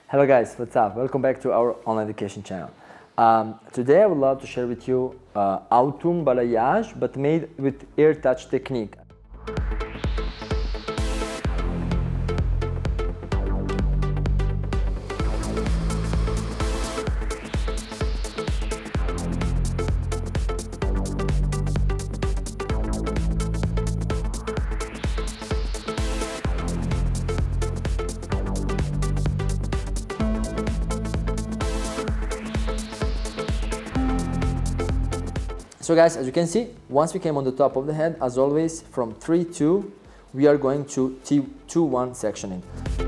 Hello guys, what's up? Welcome back to our online education channel. Today I would love to share with you autumn balayage, but made with AirTouch technique. So guys, as you can see, once we came on the top of the head, as always, from 3-2, we are going to T2-1 sectioning.